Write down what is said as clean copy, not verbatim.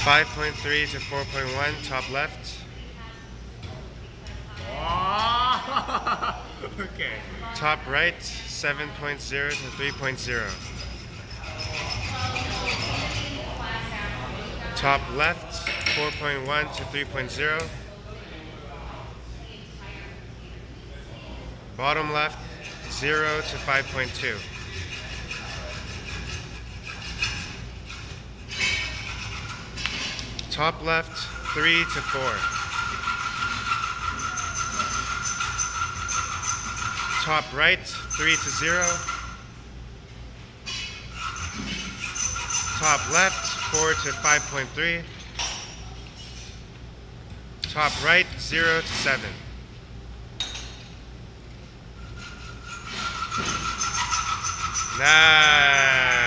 5.3 to 4.1, top left. Oh, okay. Top right, 7.0 to 3.0. Top left, 4.1 to 3.0. Bottom left, 0 to 5.2. Top left, 3 to 4. Top right, 3 to 0. Top left, 4 to 5.3. Top right, 0 to 7. Nice.